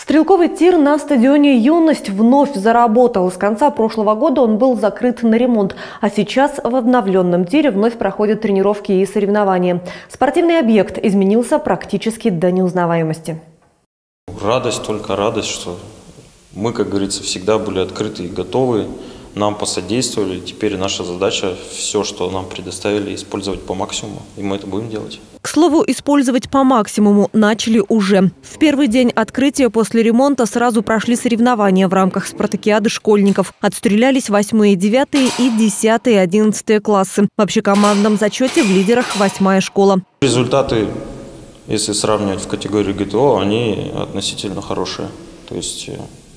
Стрелковый тир на стадионе «Юность» вновь заработал. С конца прошлого года он был закрыт на ремонт. А сейчас в обновленном тире вновь проходят тренировки и соревнования. Спортивный объект изменился практически до неузнаваемости. Радость, только радость, что мы, как говорится, всегда были открыты и готовы. Нам посодействовали. Теперь наша задача – все, что нам предоставили, использовать по максимуму. И мы это будем делать. К слову, использовать по максимуму начали уже. В первый день открытия после ремонта сразу прошли соревнования в рамках спартакиады школьников. Отстрелялись 8-е, 9-е и 10-е, 11-е классы. В общекомандном зачете в лидерах 8-я школа. Результаты, если сравнивать в категории ГТО, они относительно хорошие. То есть,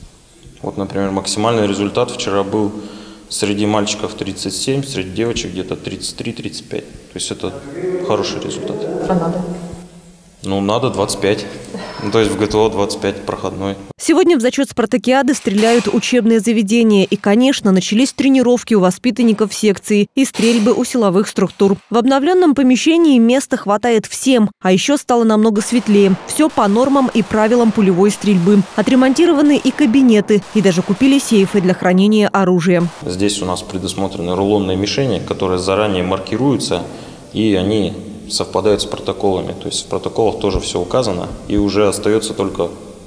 вот, например, максимальный результат вчера был среди мальчиков 37, среди девочек где-то 33-35. То есть это хороший результат. А надо? Ну, надо 25. То есть в ГТО 25 проходной. Сегодня в зачет спартакиады стреляют учебные заведения. И, конечно, начались тренировки у воспитанников секции и стрельбы у силовых структур. В обновленном помещении места хватает всем. А еще стало намного светлее. Все по нормам и правилам пулевой стрельбы. Отремонтированы и кабинеты. И даже купили сейфы для хранения оружия. Здесь у нас предусмотрены рулонные мишени, которые заранее маркируются. И они совпадают с протоколами. То есть в протоколах тоже все указано. И уже остается только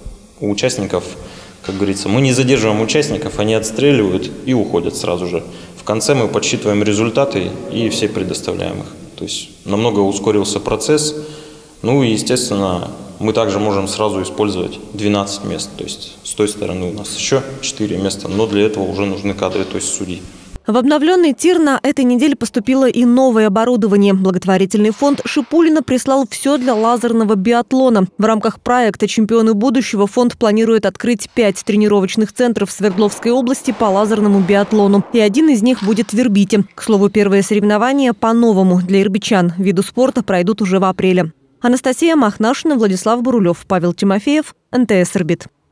у участников, как говорится, мы не задерживаем участников, они отстреливают и уходят сразу же. В конце мы подсчитываем результаты и все предоставляем их. То есть намного ускорился процесс. Ну и, естественно, мы также можем сразу использовать 12 мест. То есть с той стороны у нас еще 4 места, но для этого уже нужны кадры, то есть судьи. В обновленный тир на этой неделе поступило и новое оборудование. Благотворительный фонд Шипулина прислал все для лазерного биатлона. В рамках проекта «Чемпионы будущего» фонд планирует открыть 5 тренировочных центров в Свердловской области по лазерному биатлону. И один из них будет в Ирбите. К слову, первые соревнования по-новому для ирбитчан виду спорта пройдут уже в апреле. Анастасия Махнашина, Владислав Бурулев, Павел Тимофеев, НТС Ирбит.